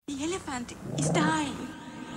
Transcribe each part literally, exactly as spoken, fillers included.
The elephant is dying.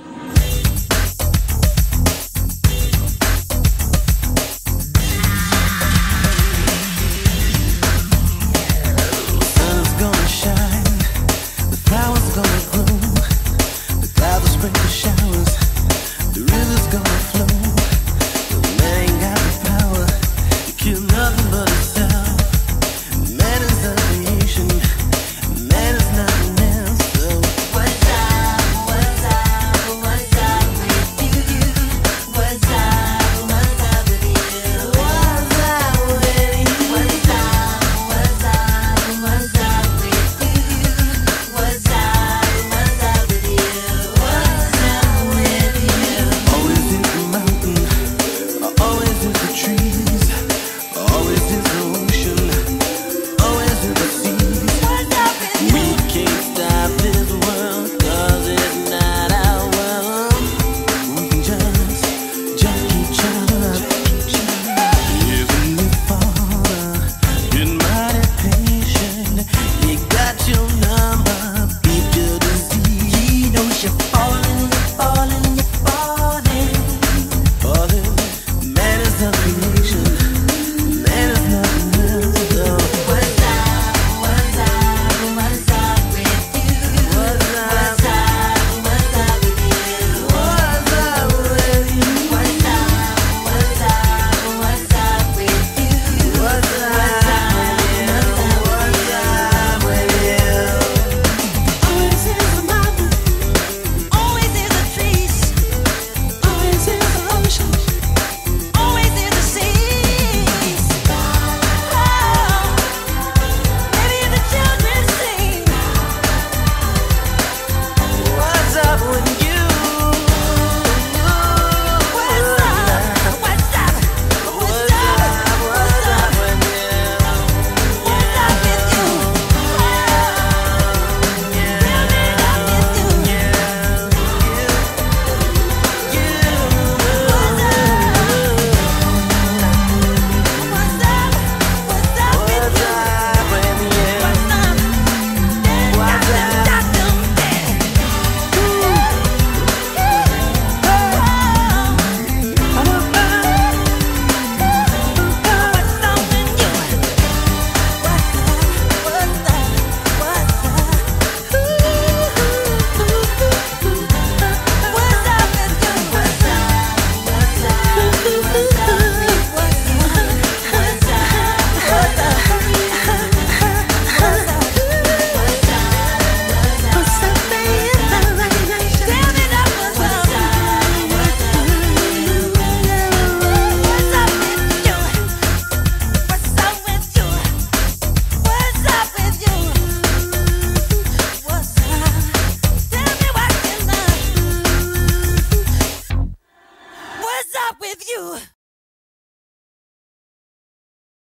Sun's gonna shine, the flowers gonna bloom, the clouds will sprinkle showers, the river's gonna flow. The man ain't got the power to kill nothing but himself. Man is the creation, man is nothing else. So what's up, what's up, what's up with you? What's up, what's up with you? what's up with you? What's up, what's up, what's up with you? What's up, what's up with you? What's up with you? Always is the mountain, always is the trees, always is the ocean, always is the seas. What's up with you? We can't stop this world, cause it's not our world. We can just, just keep trying. Heavenly Father, you're mighty patient. You got your number, beat your disease. He knows you're falling, you're falling, you're falling. Falling, man is a creation, man is nothing else. So What's up, what's up, what's up with you? what's What's up? up, what's up with you? What's up with you? What's up, what's up, what's up with you? What's up with you? What's up with you? Always is the mountain, always is the trees, always is the ocean, always is the seas. Oh, maybe the children sing. What's up with you? What's up, what's up, what's up, what's up, with you? what's up with you? Oh, tell me up with you. What's up, what's up with What's you? up with you? What's up? What's up? Got them, got them, what's up with you? What's up, what's up, what's up? What's up with you? What's up, what's up, what's up with you? What's up, what's up, what's up? What's up, baby? Tell me that what's up. What's up with you? What's up with you? What's up with you? What's up with you? What's up? Tell me what's up. What's up with you?